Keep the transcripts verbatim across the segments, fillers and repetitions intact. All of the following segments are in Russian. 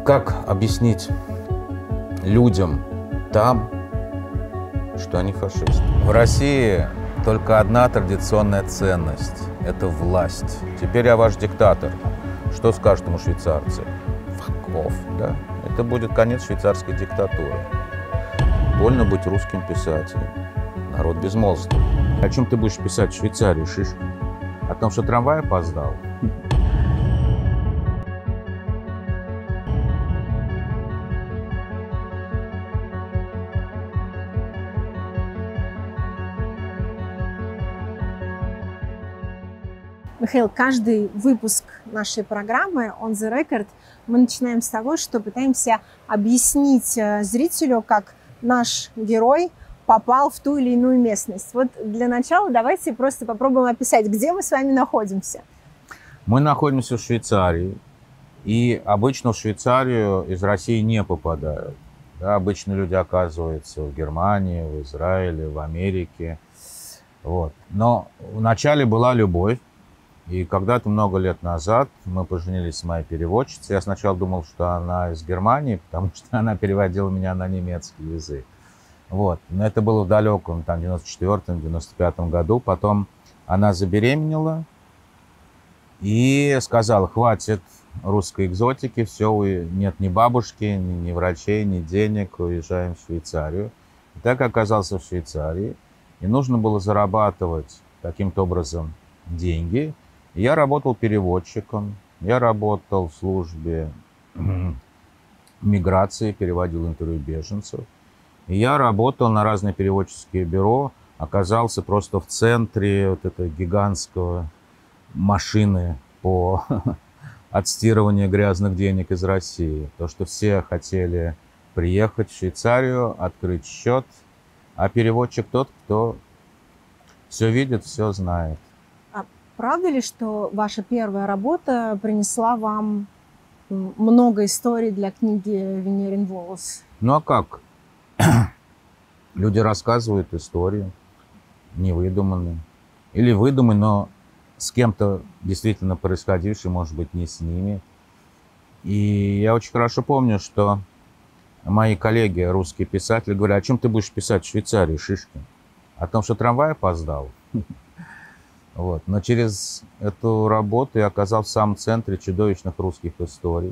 Как объяснить людям там, что они фашисты? В России только одна традиционная ценность – это власть. Теперь я ваш диктатор. Что скажут ему швейцарцы? Fuck off, да? Это будет конец швейцарской диктатуры. Больно быть русским писателем. Народ безмолвствует. О чем ты будешь писать в Швейцарии, шишка? О том, что трамвай опоздал? Михаил, каждый выпуск нашей программы On the Record мы начинаем с того, что пытаемся объяснить зрителю, как наш герой попал в ту или иную местность. Вот для начала давайте просто попробуем описать, где мы с вами находимся. Мы находимся в Швейцарии, и обычно в Швейцарию из России не попадают. Да, обычно люди оказываются в Германии, в Израиле, в Америке. Вот. Но вначале была любовь. И когда-то много лет назад мы поженились с моей переводчицей. Я сначала думал, что она из Германии, потому что она переводила меня на немецкий язык. Вот. Но это было в далеком, там, девяносто четвёртом — девяносто пятом году. Потом она забеременела и сказала: хватит русской экзотики, все, нет ни бабушки, ни, ни врачей, ни денег, уезжаем в Швейцарию. И так оказался в Швейцарии. И нужно было зарабатывать каким-то образом деньги. Я работал переводчиком, я работал в службе миграции, переводил интервью беженцев. И я работал на разные переводческие бюро, оказался просто в центре вот этой гигантского машины по отстирыванию грязных денег из России. То, что все хотели приехать в Швейцарию, открыть счет, а переводчик тот, кто все видит, все знает. Правда ли, что ваша первая работа принесла вам много историй для книги «Венерин волос»? Ну а как? Люди рассказывают истории, невыдуманные. Или выдуманные, но с кем-то действительно происходившие, может быть, не с ними. И я очень хорошо помню, что мои коллеги, русские писатели, говорят: о чем ты будешь писать в Швейцарии, шишки? О том, что трамвай опоздал? Вот. Но через эту работу я оказался в самом центре чудовищных русских историй.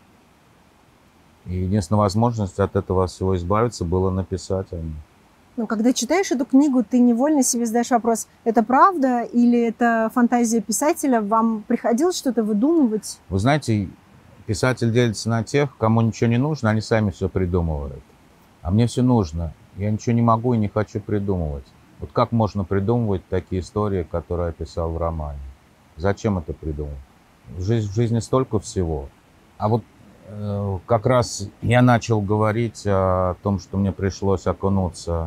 И единственная возможность от этого всего избавиться было написать о них. Но когда читаешь эту книгу, ты невольно себе задаешь вопрос: это правда или это фантазия писателя? Вам приходилось что-то выдумывать? Вы знаете, писатель делится на тех, кому ничего не нужно, они сами все придумывают. А мне все нужно. Я ничего не могу и не хочу придумывать. Вот как можно придумывать такие истории, которые я писал в романе? Зачем это придумывать? В жизни, в жизни столько всего. А вот э, как раз я начал говорить о том, что мне пришлось окунуться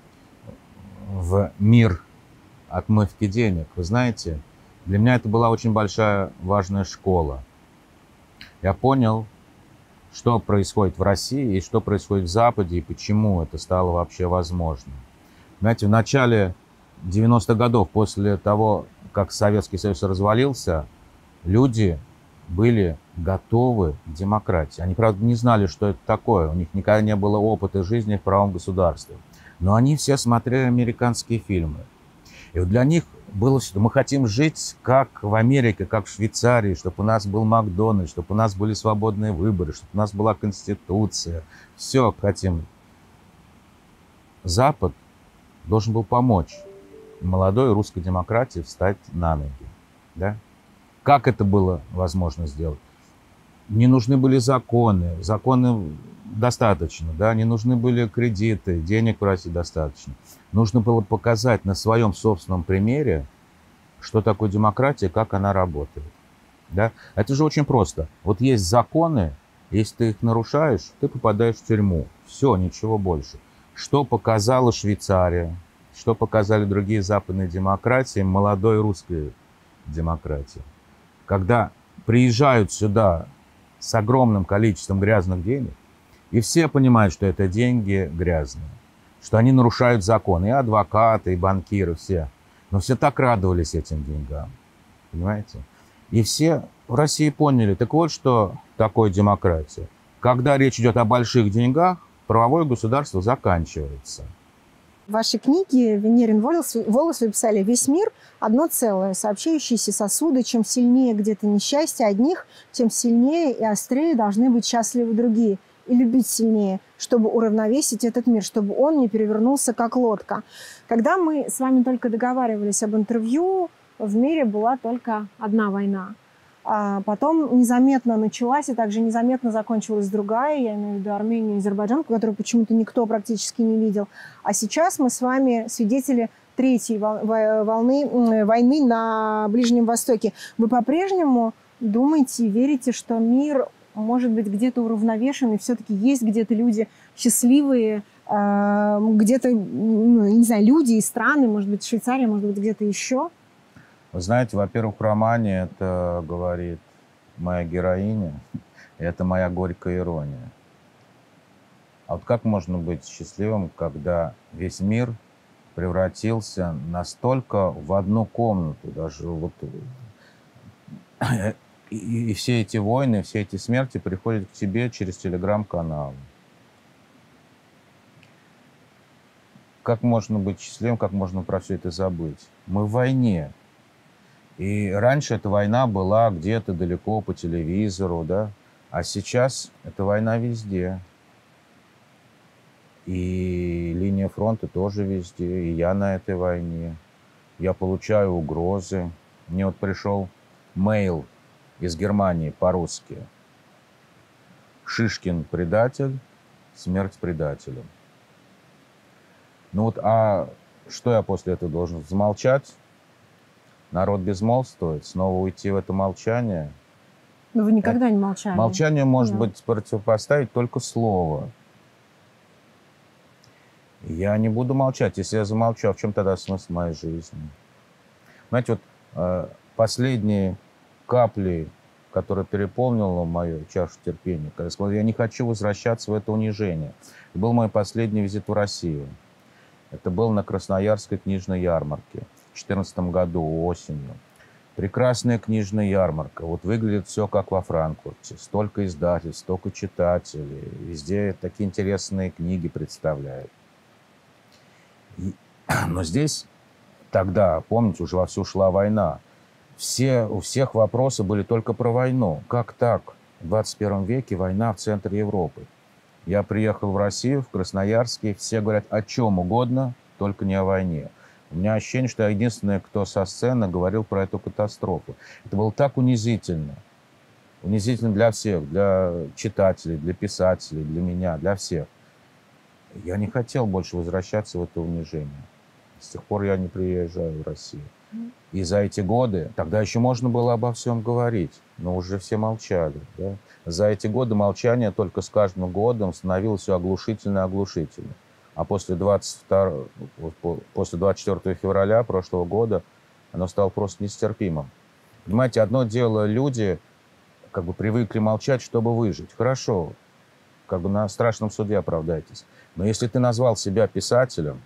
в мир отмывки денег. Вы знаете, для меня это была очень большая, важная школа. Я понял, что происходит в России и что происходит в Западе, и почему это стало вообще возможным. Знаете, в начале девяностых годов, после того, как Советский Союз развалился, люди были готовы к демократии. Они, правда, не знали, что это такое. У них никогда не было опыта жизни в правом государстве. Но они все смотрели американские фильмы. И вот для них было, что мы хотим жить как в Америке, как в Швейцарии, чтобы у нас был Макдональдс, чтобы у нас были свободные выборы, чтобы у нас была Конституция. Все хотим. Запад должен был помочь молодой русской демократии встать на ноги. Да? Как это было возможно сделать? Не нужны были законы. Законы достаточно. Да? Не нужны были кредиты. Денег в России достаточно. Нужно было показать на своем собственном примере, что такое демократия, как она работает. Да? Это же очень просто. Вот есть законы, если ты их нарушаешь, ты попадаешь в тюрьму. Все, ничего больше. Что показала Швейцария, что показали другие западные демократии, молодой русской демократии. Когда приезжают сюда с огромным количеством грязных денег, и все понимают, что это деньги грязные, что они нарушают закон, и адвокаты, и банкиры, все. Но все так радовались этим деньгам, понимаете? И все в России поняли, так вот, что такое демократия. когда речь идет о больших деньгах, правовое государство заканчивается. В вашей книге «Венерин волос» волос» вы писали: «Весь мир – одно целое, сообщающиеся сосуды. Чем сильнее где-то несчастье одних, тем сильнее и острее должны быть счастливы другие. И любить сильнее, чтобы уравновесить этот мир, чтобы он не перевернулся, как лодка». Когда мы с вами только договаривались об интервью, в мире была только одна война. А потом незаметно началась и также незаметно закончилась другая, я имею в виду Армению и Азербайджан, которую почему-то никто практически не видел. А сейчас мы с вами свидетели третьей волны войны на Ближнем Востоке. Вы по-прежнему думаете и верите, что мир может быть где-то уравновешен, и все-таки есть где-то люди счастливые, где-то, не знаю, люди и страны, может быть, Швейцария, может быть, где-то еще? Вы знаете, во-первых, в романе это говорит моя героиня, и это моя горькая ирония. А вот как можно быть счастливым, когда весь мир превратился настолько в одну комнату, даже вот... И, и все эти войны, все эти смерти приходят к тебе через телеграм-канал. Как можно быть счастливым, как можно про все это забыть? Мы в войне. И раньше эта война была где-то далеко по телевизору, да? А сейчас эта война везде. И линия фронта тоже везде, и я на этой войне. Я получаю угрозы. Мне вот пришел мейл из Германии по-русски. Шишкин предатель, смерть предателю. Ну вот, а что я после этого должен? Замолчать? Народ безмолвствует? Снова уйти в это молчание? Но вы никогда не молчали. Молчанию может Да. быть противопоставить только слово. Я не буду молчать. Если я замолчу, а в чем тогда смысл моей жизни? Знаете, вот э, последние капли, которая переполнила мою чашу терпения, когда я сказал, я не хочу возвращаться в это унижение. Это был мой последний визит в Россию. Это был на Красноярской книжной ярмарке в две тысячи четырнадцатом году, осенью. Прекрасная книжная ярмарка. Вот выглядит все как во Франкфурте. Столько издательств, столько читателей. Везде такие интересные книги представляют. И... Но здесь тогда, помните, уже вовсю шла война. Все, у всех вопросы были только про войну. Как так? В двадцать первом веке война в центре Европы. Я приехал в Россию, в Красноярске, все говорят о чем угодно, только не о войне. У меня ощущение, что я единственный, кто со сцены говорил про эту катастрофу. Это было так унизительно. Унизительно для всех, для читателей, для писателей, для меня, для всех. Я не хотел больше возвращаться в это унижение. С тех пор я не приезжаю в Россию. И за эти годы, тогда еще можно было обо всем говорить, но уже все молчали. Да? За эти годы молчание только с каждым годом становилось все оглушительно и оглушительно. А после, двадцать второго, после двадцать четвёртого февраля прошлого года оно стало просто нестерпимым. Понимаете, одно дело, люди как бы привыкли молчать, чтобы выжить. Хорошо, как бы на страшном суде оправдайтесь. Но если ты назвал себя писателем,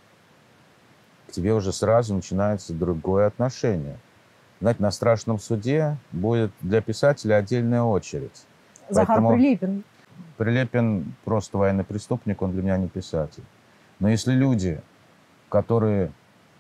к тебе уже сразу начинается другое отношение. Знаете, на страшном суде будет для писателя отдельная очередь. Захар Поэтому Прилепин. Прилепин просто военный преступник, он для меня не писатель. Но если люди, которые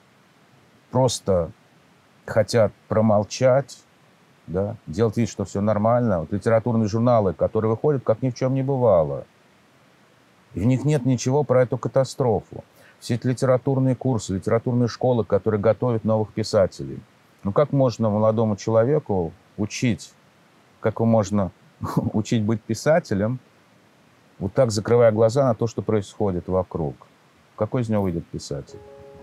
просто хотят промолчать, да, делать вид, что все нормально, вот литературные журналы, которые выходят, как ни в чем не бывало, и в них нет ничего про эту катастрофу. Все эти литературные курсы, литературные школы, которые готовят новых писателей. Ну как можно молодому человеку учить, как его можно учить быть писателем, вот так закрывая глаза на то, что происходит вокруг? Какой из него выйдет писатель?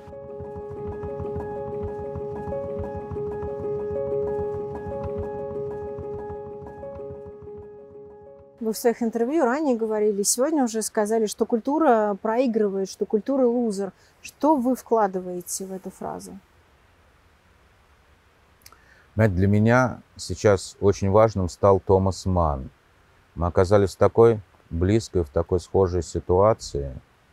Вы в своих интервью ранее говорили, сегодня уже сказали, что культура проигрывает, что культура лузер. Что вы вкладываете в эту фразу? Знаете, для меня сейчас очень важным стал Томас Манн. Мы оказались в такой близкой, в такой схожей ситуации.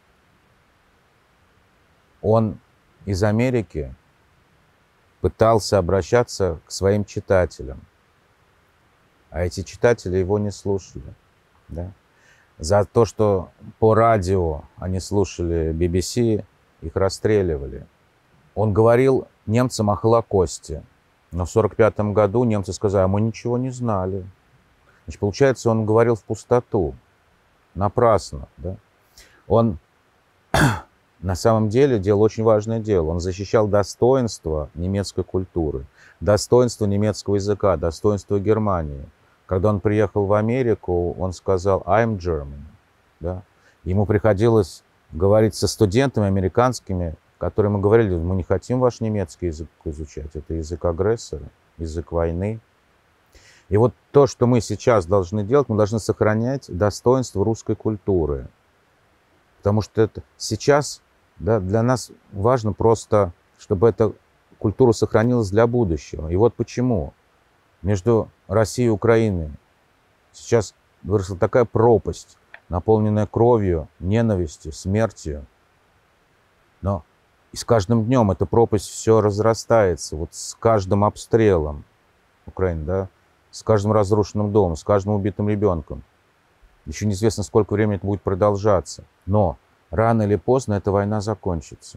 Он из Америки пытался обращаться к своим читателям, а эти читатели его не слушали. Да? За то, что по радио они слушали би би си, их расстреливали. Он говорил немцам о Холокосте. Но в сорок пятом году немцы сказали, а мы ничего не знали. Значит, получается, он говорил в пустоту. Напрасно. Да? Он на самом деле делал очень важное дело. Он защищал достоинство немецкой культуры, достоинство немецкого языка, достоинство Германии. Когда он приехал в Америку, он сказал «I'm German». Да? Ему приходилось говорить со студентами американскими, которые ему говорили, мы не хотим ваш немецкий язык изучать, это язык агрессора, язык войны. И вот то, что мы сейчас должны делать, мы должны сохранять достоинство русской культуры. Потому что это сейчас, да, для нас важно просто, чтобы эта культура сохранилась для будущего. И вот почему между Россией и Украиной сейчас выросла такая пропасть, наполненная кровью, ненавистью, смертью. Но и с каждым днем эта пропасть все разрастается. Вот с каждым обстрелом Украины, да, с каждым разрушенным домом, с каждым убитым ребенком. Еще неизвестно, сколько времени это будет продолжаться. Но рано или поздно эта война закончится.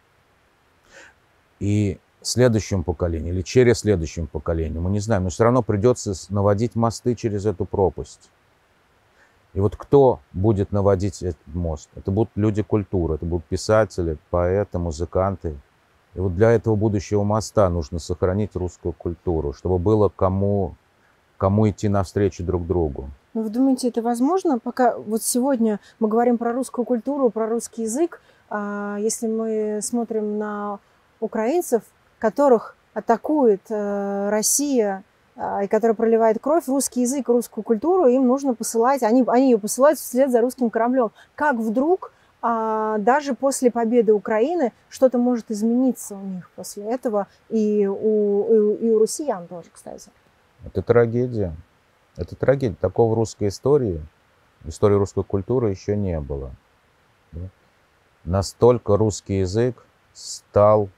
И следующему поколению или через следующему поколению, мы не знаем, но все равно придется наводить мосты через эту пропасть. И вот кто будет наводить этот мост? Это будут люди культуры, это будут писатели, поэты, музыканты. И вот для этого будущего моста нужно сохранить русскую культуру, чтобы было кому, кому идти навстречу друг другу. Вы думаете, это возможно? Пока вот сегодня мы говорим про русскую культуру, про русский язык, если мы смотрим на украинцев, которых атакует Россия, и которая проливает кровь, русский язык, русскую культуру, им нужно посылать, они, они ее посылают вслед за русским кораблем. Как вдруг, а, даже после победы Украины, что-то может измениться у них после этого, и у, и, и у россиян тоже, кстати? Это трагедия. Это трагедия. Такого в русской истории, в истории русской культуры еще не было. Да? Настолько русский язык стал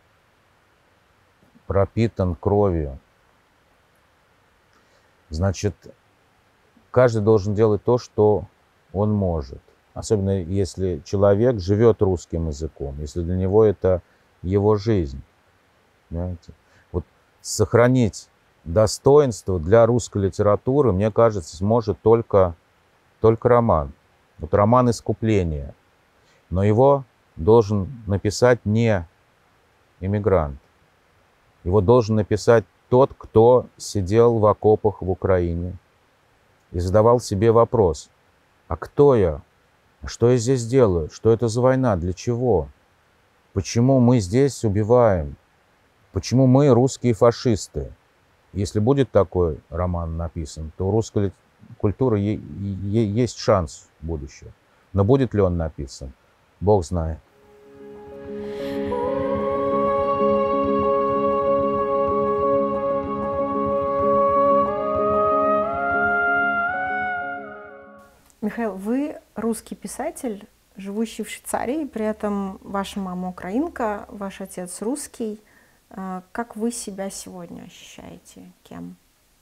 пропитан кровью. Значит, каждый должен делать то, что он может. Особенно если человек живет русским языком, если для него это его жизнь. Понимаете? Вот сохранить достоинство для русской литературы, мне кажется, сможет только, только роман. Вот роман «Искупление». Но его должен написать не иммигрант. Его должен написать тот, кто сидел в окопах в Украине и задавал себе вопрос, а кто я? Что я здесь делаю? Что это за война? Для чего? Почему мы здесь убиваем? Почему мы русские фашисты? Если будет такой роман написан, то у русской культуры есть шанс будущего. Но будет ли он написан? Бог знает. Михаил, вы русский писатель, живущий в Швейцарии, при этом ваша мама украинка, ваш отец русский. Как вы себя сегодня ощущаете? Кем?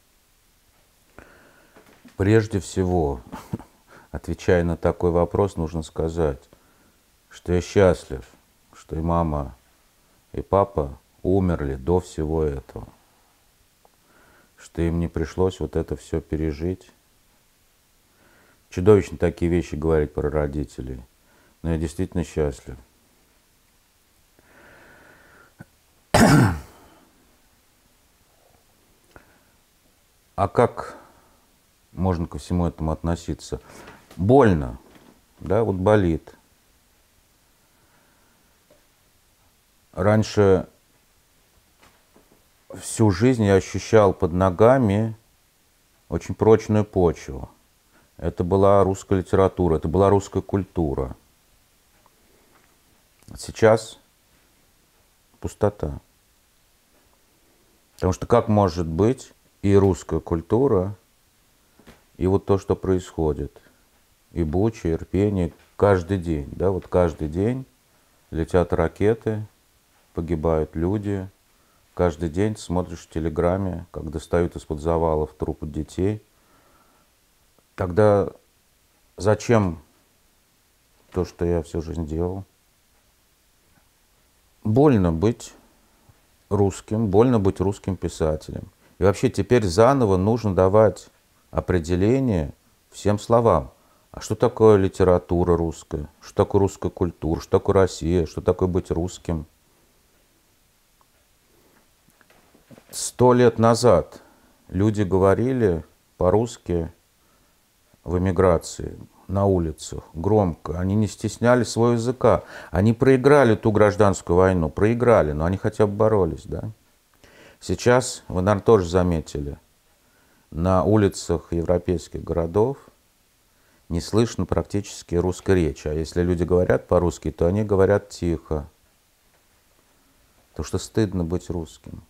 Прежде всего, отвечая на такой вопрос, нужно сказать, что я счастлив, что и мама, и папа умерли до всего этого, что им не пришлось вот это все пережить. Чудовищно такие вещи говорить про родителей, но я действительно счастлив. А как можно ко всему этому относиться? Больно, да, вот болит. Раньше всю жизнь я ощущал под ногами очень прочную почву. Это была русская литература, это была русская культура. Сейчас пустота. Потому что как может быть и русская культура, и вот то, что происходит, и Буча, и Ирпень, каждый день, да, вот каждый день летят ракеты, погибают люди, каждый день смотришь в телеграме, как достают из-под завалов трупы детей. Тогда Зачем то, что я всю жизнь делал? Больно быть русским, больно быть русским писателем. И вообще теперь заново нужно давать определение всем словам. А что такое литература русская? Что такое русская культура? Что такое Россия? Что такое быть русским? Сто лет назад люди говорили по-русски в эмиграции, на улицах, громко. Они не стесняли своего языка. Они проиграли ту гражданскую войну, проиграли, но они хотя бы боролись, да? Сейчас, вы, наверное, тоже заметили, на улицах европейских городов не слышно практически русской речи. А если люди говорят по-русски, то они говорят тихо. Потому что стыдно быть русским.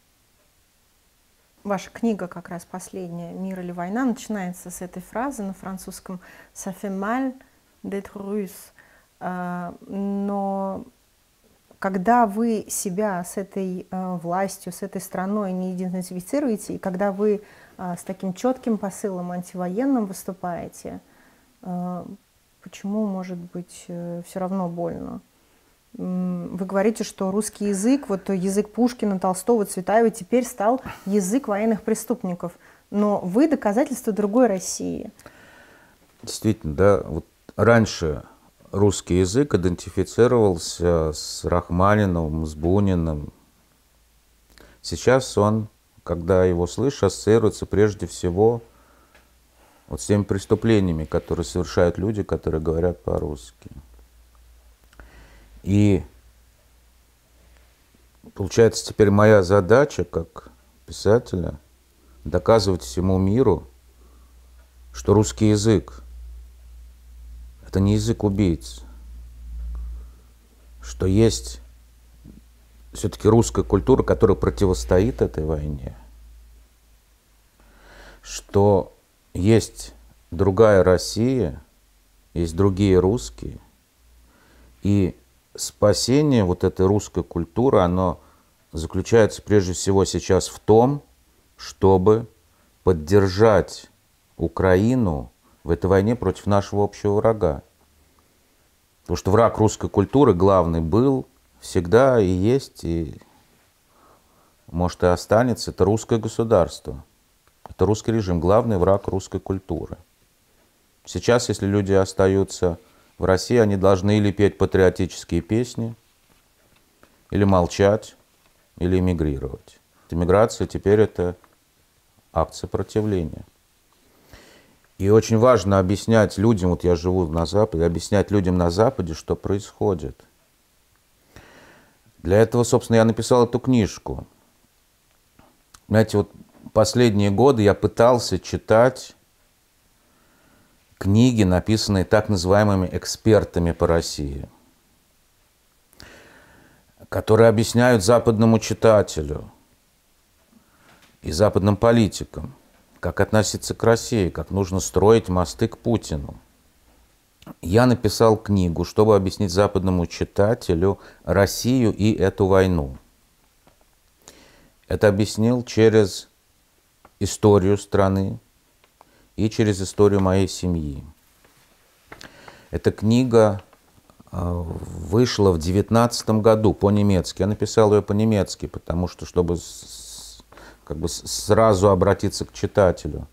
Ваша книга, как раз последняя, «Мир или война», начинается с этой фразы на французском «Ça fait mal d'être russe». Но когда вы себя с этой властью, с этой страной не идентифицируете, и когда вы с таким четким посылом антивоенным выступаете, почему, может быть, все равно больно? Вы говорите, что русский язык, вот язык Пушкина, Толстого, Цветаева теперь стал язык военных преступников. Но вы доказательство другой России. Действительно, да. Вот раньше русский язык идентифицировался с Рахманиновым, с Буниным. Сейчас он, когда его слышишь, ассоциируется прежде всего вот с теми преступлениями, которые совершают люди, которые говорят по-русски. И получается, теперь моя задача как писателя доказывать всему миру, что русский язык – это не язык убийц, что есть все-таки русская культура, которая противостоит этой войне, что есть другая Россия, есть другие русские, и спасение вот этой русской культуры, оно заключается прежде всего сейчас в том, чтобы поддержать Украину в этой войне против нашего общего врага. Потому что враг русской культуры главный был, всегда и есть, и может и останется, это русское государство. Это русский режим, главный враг русской культуры. Сейчас, если люди остаются в России, они должны или петь патриотические песни, или молчать, или эмигрировать. Эмиграция теперь это акт сопротивления. И очень важно объяснять людям, вот я живу на Западе, объяснять людям на Западе, что происходит. Для этого, собственно, я написал эту книжку. Знаете, вот последние годы я пытался читать книги, написанные так называемыми экспертами по России, которые объясняют западному читателю и западным политикам, как относиться к России, как нужно строить мосты к Путину. Я написал книгу, чтобы объяснить западному читателю Россию и эту войну. Это объяснил через историю страны и через историю моей семьи. Эта книга вышла в девятнадцатом году по-немецки. Я написал ее по-немецки, потому что, чтобы как бы сразу обратиться к читателю.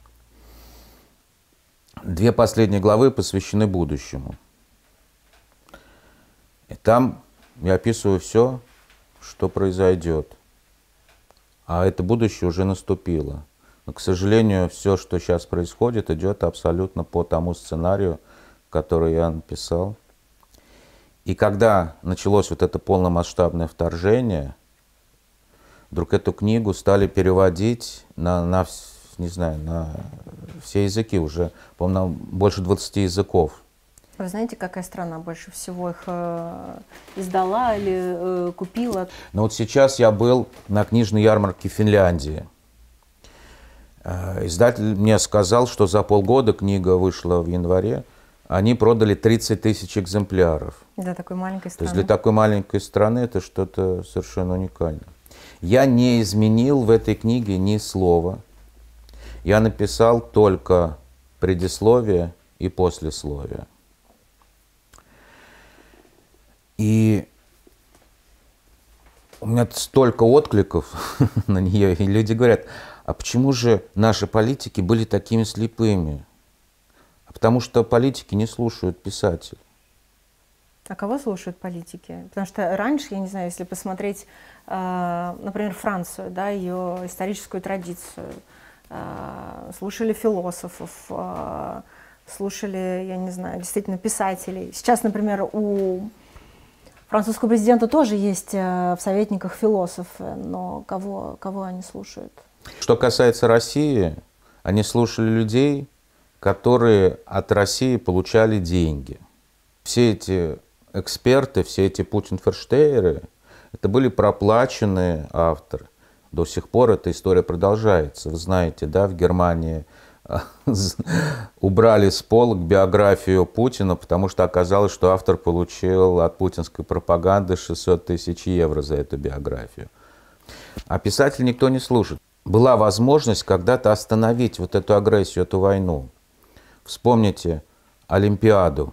Две последние главы посвящены будущему. И там я описываю все, что произойдет. А это будущее уже наступило. Но, к сожалению, все, что сейчас происходит, идет абсолютно по тому сценарию, который я написал. И когда началось вот это полномасштабное вторжение, вдруг эту книгу стали переводить на, на, не знаю, на все языки уже, по-моему, на больше двадцати языков. Вы знаете, какая страна больше всего их э, издала или э, купила? Ну вот сейчас я был на книжной ярмарке в Финляндии. Э, издатель мне сказал, что за полгода, книга вышла в январе, они продали тридцать тысяч экземпляров. Для такой маленькой страны. То есть для такой маленькой страны это что-то совершенно уникальное. Я не изменил в этой книге ни слова. Я написал только предисловие и послесловие. И у меня столько откликов на нее, и люди говорят, а почему же наши политики были такими слепыми? А потому что политики не слушают писателей. А кого слушают политики? Потому что раньше, я не знаю, если посмотреть, э, например, Францию, да, ее историческую традицию, э, слушали философов, э, слушали, я не знаю, действительно писателей. Сейчас, например, у французского президента тоже есть э, в советниках философы, но кого, кого они слушают? Что касается России, они слушали людей, которые от России получали деньги. Все эти эксперты, все эти путинферштейеры, это были проплаченные авторы. До сих пор эта история продолжается. Вы знаете, да, в Германии убрали с полок биографию Путина, потому что оказалось, что автор получил от путинской пропаганды шестьсот тысяч евро за эту биографию. А писатель никто не слушает. Была возможность когда-то остановить вот эту агрессию, эту войну. Вспомните Олимпиаду.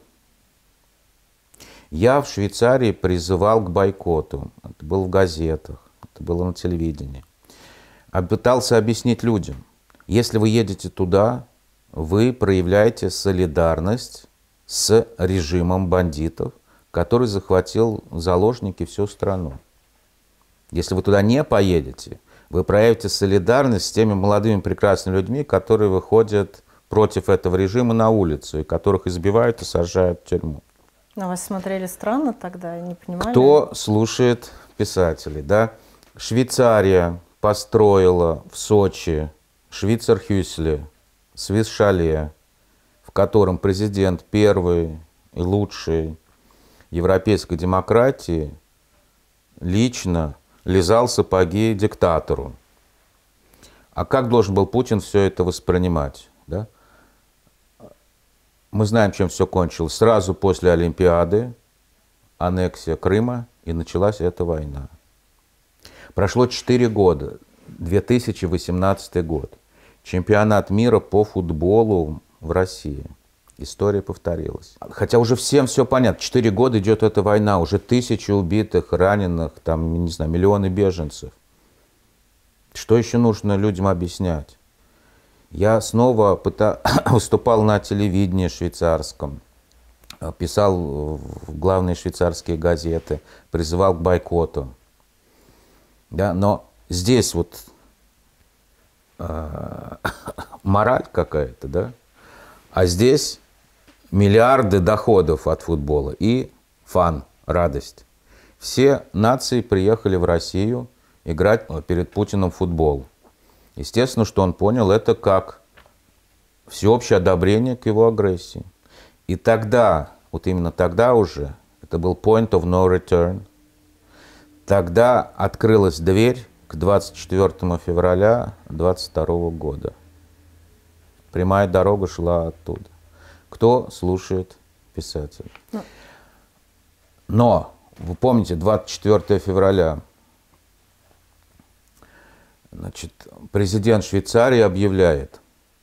Я в Швейцарии призывал к бойкоту. Это было в газетах, это было на телевидении. А пытался объяснить людям, если вы едете туда, вы проявляете солидарность с режимом бандитов, который захватил в заложники всю страну. Если вы туда не поедете, вы проявите солидарность с теми молодыми прекрасными людьми, которые выходят против этого режима на улицу, и которых избивают и сажают в тюрьму. На вас смотрели странно тогда, не понимали? Кто слушает писателей, да? Швейцария построила в Сочи Швейцархюсли, Свисшале, в котором президент первой и лучшей европейской демократии лично лизал сапоги диктатору. А как должен был Путин все это воспринимать? Да? Мы знаем, чем все кончилось. Сразу после Олимпиады аннексия Крыма, и началась эта война. Прошло четыре года, две тысячи восемнадцатый год. Чемпионат мира по футболу в России. История повторилась. Хотя уже всем все понятно. Четыре года идет эта война, уже тысячи убитых, раненых, там, не знаю, миллионы беженцев. Что еще нужно людям объяснять? Я снова пыта... выступал на телевидении швейцарском, писал в главные швейцарские газеты, призывал к бойкоту. Да, но здесь вот э, мораль какая-то, да? А здесь миллиарды доходов от футбола и фан, радость. Все нации приехали в Россию играть перед Путиным в футбол. Естественно, что он понял это как всеобщее одобрение к его агрессии. И тогда, вот именно тогда уже, это был point of no return, тогда открылась дверь к двадцать четвёртому февраля двадцать второго года. Прямая дорога шла оттуда. Кто слушает писателя? Но, вы помните, двадцать четвёртого февраля, значит, президент Швейцарии объявляет: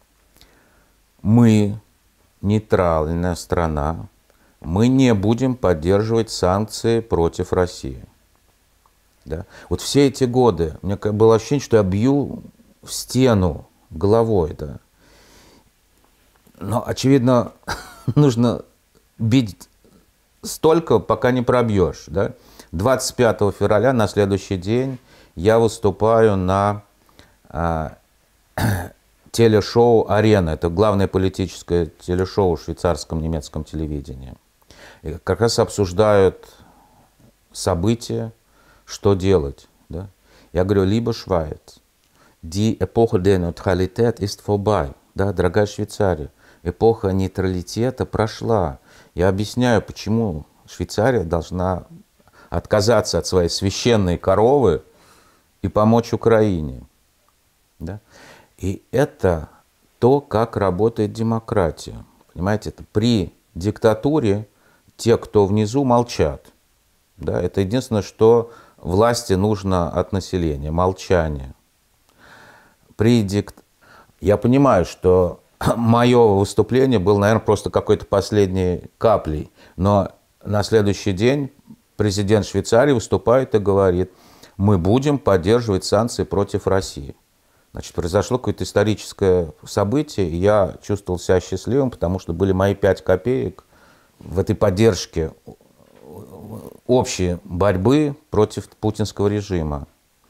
мы, нейтральная страна, мы не будем поддерживать санкции против России. Да? Вот все эти годы у меня было ощущение, что я бью в стену головой. Да? Но, очевидно, нужно бить столько, пока не пробьешь. Да? двадцать пятого февраля, на следующий день, я выступаю на а, телешоу «Арена». Это главное политическое телешоу в швейцарском немецком телевидении. И как раз обсуждают события, что делать. Да? Я говорю, либо Швейц, die Epoche der Neutralität ist vorbei. Да, дорогая Швейцария, эпоха нейтралитета прошла. Я объясняю, почему Швейцария должна отказаться от своей священной коровы и помочь Украине. Да? И это то, как работает демократия. Понимаете, это при диктатуре те, кто внизу, молчат. Да? Это единственное, что власти нужно от населения – молчание. При дикт... Я понимаю, что мое выступление было, наверное, просто какой-то последней каплей. Но на следующий день президент Швейцарии выступает и говорит: мы будем поддерживать санкции против России. Значит, произошло какое-то историческое событие, и я чувствовал себя счастливым, потому что были мои пять копеек в этой поддержке общей борьбы против путинского режима.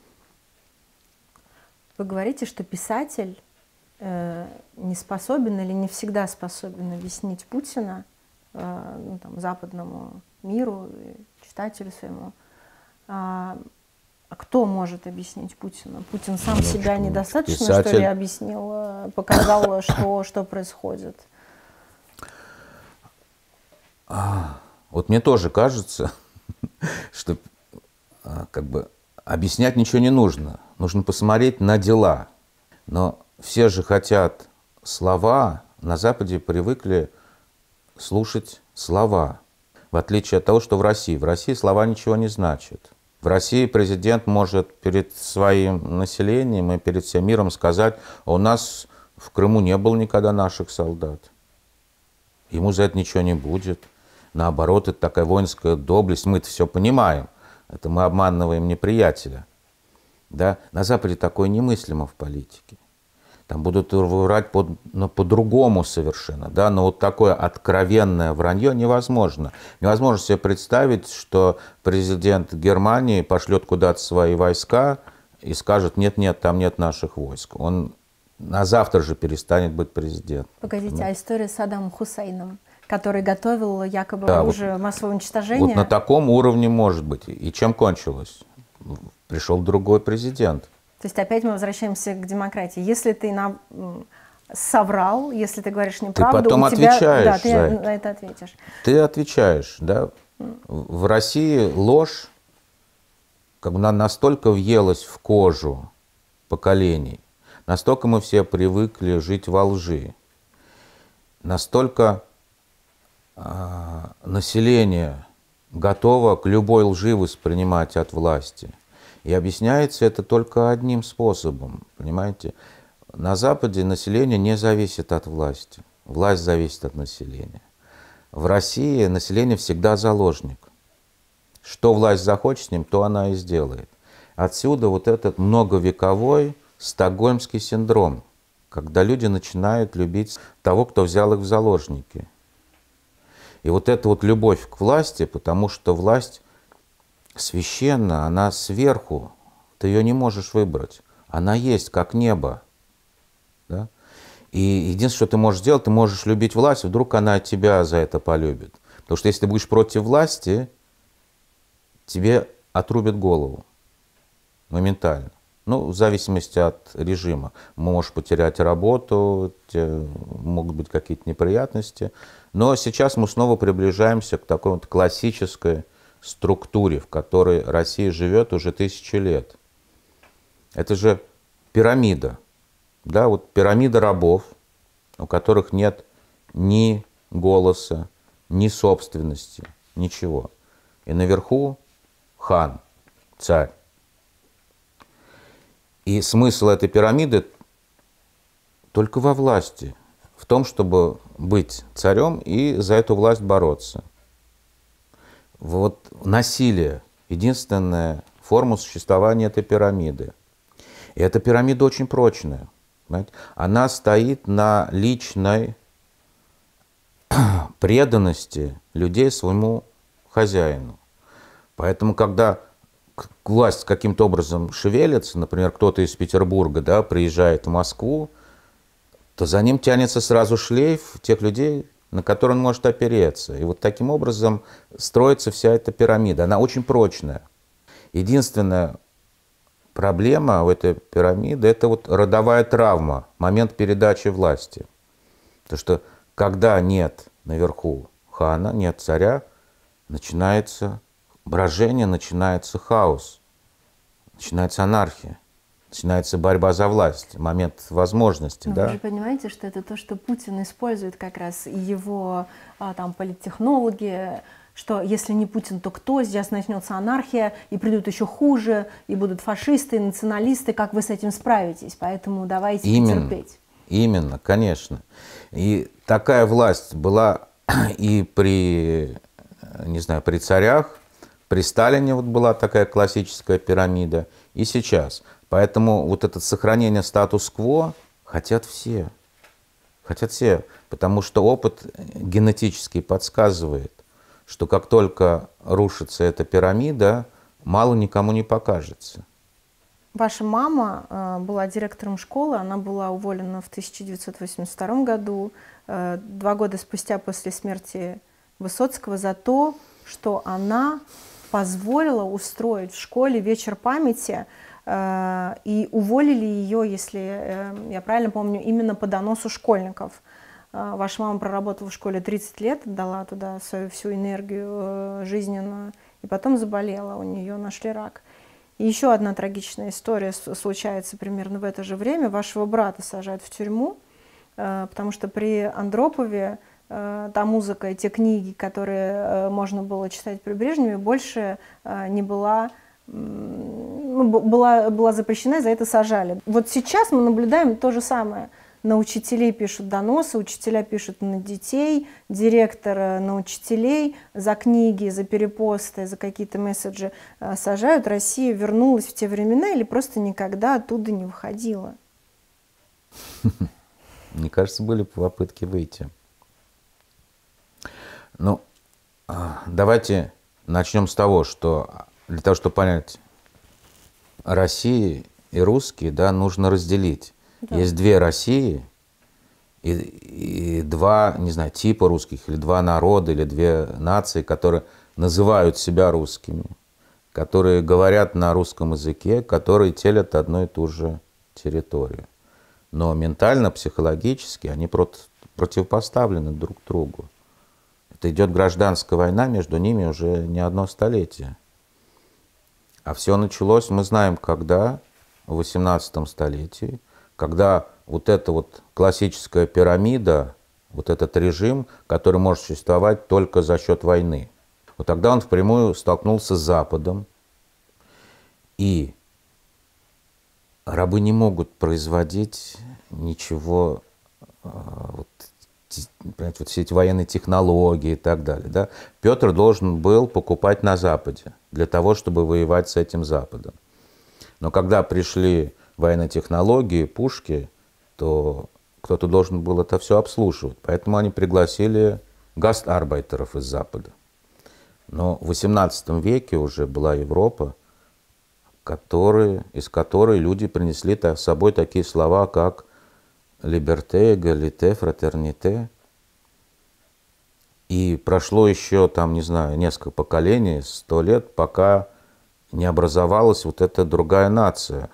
Вы говорите, что писатель э, не способен или не всегда способен объяснить Путина э, ну, там, западному миру, читателю своему. А, а кто может объяснить Путину? Путин сам ну, себя недостаточно, писатель... что ли, объяснил, показал, что, что происходит? А, вот мне тоже кажется, что как бы объяснять ничего не нужно. Нужно посмотреть на дела. Но все же хотят слова. На Западе привыкли слушать слова. В отличие от того, что в России. В России слова ничего не значат. В России президент может перед своим населением и перед всем миром сказать: у нас в Крыму не было никогда наших солдат. Ему за это ничего не будет. Наоборот, это такая воинская доблесть. Мы это все понимаем. Это мы обманываем неприятеля. Да? На Западе такое немыслимо в политике. Там будут врать по, ну, по-другому совершенно. Да? Но вот такое откровенное вранье невозможно. Невозможно себе представить, что президент Германии пошлет куда-то свои войска и скажет: нет-нет, там нет наших войск. Он на завтра же перестанет быть президентом. Погодите, ну. а история с Саддамом Хусейном, который готовил якобы да, оружие вот, массового уничтожения? Вот на таком уровне может быть. И чем кончилось? Пришел другой президент. То есть опять мы возвращаемся к демократии. Если ты на... соврал, если ты говоришь неправду, ты потом у тебя... отвечаешь да, ты за это. на это ответишь. Ты отвечаешь, да. В России ложь как бы настолько въелась в кожу поколений, настолько мы все привыкли жить во лжи, настолько э, население готово к любой лжи воспринимать от власти. И объясняется это только одним способом, понимаете? На Западе население не зависит от власти, власть зависит от населения. В России население всегда заложник. Что власть захочет с ним, то она и сделает. Отсюда вот этот многовековой стокгольмский синдром, когда люди начинают любить того, кто взял их в заложники. И вот эта вот любовь к власти, потому что власть священна, она сверху, ты ее не можешь выбрать. Она есть, как небо. Да? И единственное, что ты можешь сделать, ты можешь любить власть, вдруг она тебя за это полюбит. Потому что если ты будешь против власти, тебе отрубят голову моментально. Ну, в зависимости от режима. Можешь потерять работу, могут быть какие-то неприятности. Но сейчас мы снова приближаемся к такой вот классической структуре, в которой Россия живет уже тысячи лет. Это же пирамида. Да, вот пирамида рабов, у которых нет ни голоса, ни собственности, ничего. И наверху хан, царь. И смысл этой пирамиды только во власти, в том, чтобы быть царем и за эту власть бороться. Вот насилие – единственная форма существования этой пирамиды. И эта пирамида очень прочная. Понимаете? Она стоит на личной преданности людей своему хозяину. Поэтому, когда власть каким-то образом шевелится, например, кто-то из Петербурга, да, приезжает в Москву, то за ним тянется сразу шлейф тех людей, на которые он может опереться. И вот таким образом строится вся эта пирамида. Она очень прочная. Единственная проблема у этой пирамиды – это вот родовая травма, момент передачи власти. Потому что когда нет наверху хана, нет царя, начинается брожение, начинается хаос, начинается анархия, начинается борьба за власть, момент возможности. Но да? Вы же понимаете, что это то, что Путин использует как раз, и его там, политтехнологи, что если не Путин, то кто? Здесь начнется анархия, и придут еще хуже, и будут фашисты, и националисты. Как вы с этим справитесь? Поэтому давайте Именно. терпеть. Именно, конечно. И такая власть была и при, не знаю, при царях, при Сталине вот была такая классическая пирамида, и сейчас. Поэтому вот это сохранение статус-кво хотят все. Хотят все, потому что опыт генетически подсказывает, что как только рушится эта пирамида, мало никому не покажется. Ваша мама э, была директором школы, она была уволена в тысяча девятьсот восемьдесят втором году, э, два года спустя после смерти Высоцкого, за то, что она позволила устроить в школе вечер памяти, э, и уволили ее, если э, я правильно помню, именно по доносу школьников. Э, ваша мама проработала в школе тридцать лет, дала туда свою всю энергию э, жизненную, и потом заболела, у нее нашли рак. И еще одна трагичная история случается примерно в это же время. Вашего брата сажают в тюрьму, потому что при Андропове та музыка и те книги, которые можно было читать при Брежневе, больше не была, ну, была, была запрещена, и за это сажали. Вот сейчас мы наблюдаем то же самое. На учителей пишут доносы, учителя пишут на детей, директор на учителей, за книги, за перепосты, за какие-то месседжи сажают. Россия вернулась в те времена или просто никогда оттуда не выходила? Мне кажется, были попытки выйти. Ну, давайте начнем с того, что для того, чтобы понять Россию и русские, да, нужно разделить. Да. Есть две России и, и два, не знаю, типа русских, или два народа, или две нации, которые называют себя русскими, которые говорят на русском языке, которые телят одну и ту же территорию. Но ментально, психологически они противопоставлены друг другу. Это идет гражданская война между ними уже не одно столетие. А все началось, мы знаем, когда, в восемнадцатом столетии, когда вот эта вот классическая пирамида, вот этот режим, который может существовать только за счет войны. Вот тогда он впрямую столкнулся с Западом, и рабы не могут производить ничего, вот, вот все эти военные технологии и так далее. Да? Петр должен был покупать на Западе для того, чтобы воевать с этим Западом. Но когда пришли военные технологии, пушки, то кто-то должен был это все обслуживать. Поэтому они пригласили гастарбайтеров из Запада. Но в восемнадцатом веке уже была Европа, которые, из которой люди принесли с собой такие слова, как «либерте», «эгалите», «фратерните». И прошло еще, там, не знаю, несколько поколений, сто лет, пока не образовалась вот эта другая нация.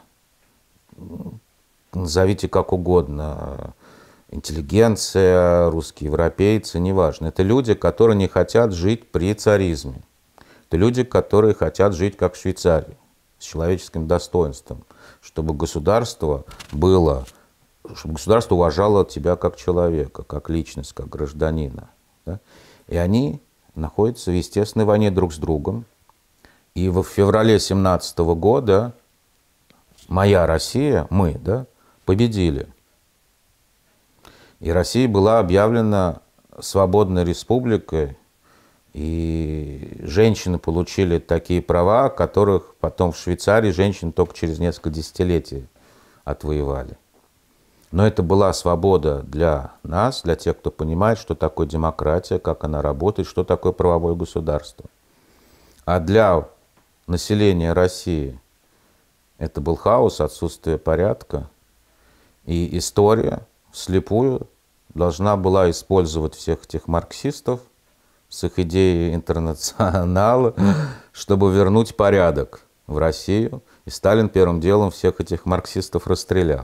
Назовите как угодно, интеллигенция, русские европейцы, неважно. Это люди, которые не хотят жить при царизме. Это люди, которые хотят жить как в Швейцарии, с человеческим достоинством, чтобы государство было, чтобы государство уважало тебя как человека, как личность, как гражданина. Да? И они находятся в естественной войне друг с другом. И в феврале семнадцатого года моя Россия, мы, да, победили. И Россия была объявлена свободной республикой, и женщины получили такие права, которых потом в Швейцарии женщины только через несколько десятилетий отвоевали. Но это была свобода для нас, для тех, кто понимает, что такое демократия, как она работает, что такое правовое государство. А для населения России это был хаос, отсутствие порядка. И история вслепую должна была использовать всех этих марксистов с их идеей интернационала, чтобы вернуть порядок в Россию. И Сталин первым делом всех этих марксистов расстрелял.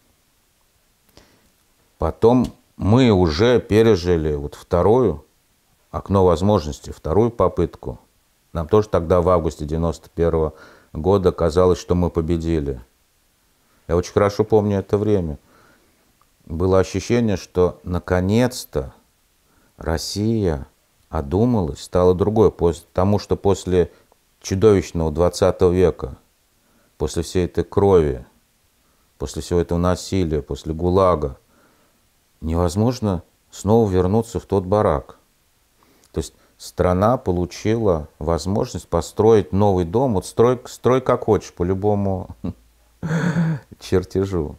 Потом мы уже пережили вот вторую окно возможностей, вторую попытку. Нам тоже тогда в августе девяносто первого года казалось, что мы победили. Я очень хорошо помню это время. Было ощущение, что наконец-то Россия одумалась, стала другой, потому что после чудовищного двадцатого века, после всей этой крови, после всего этого насилия, после ГУЛАГа, невозможно снова вернуться в тот барак. То есть страна получила возможность построить новый дом. Вот строй, строй как хочешь, по любому чертежу.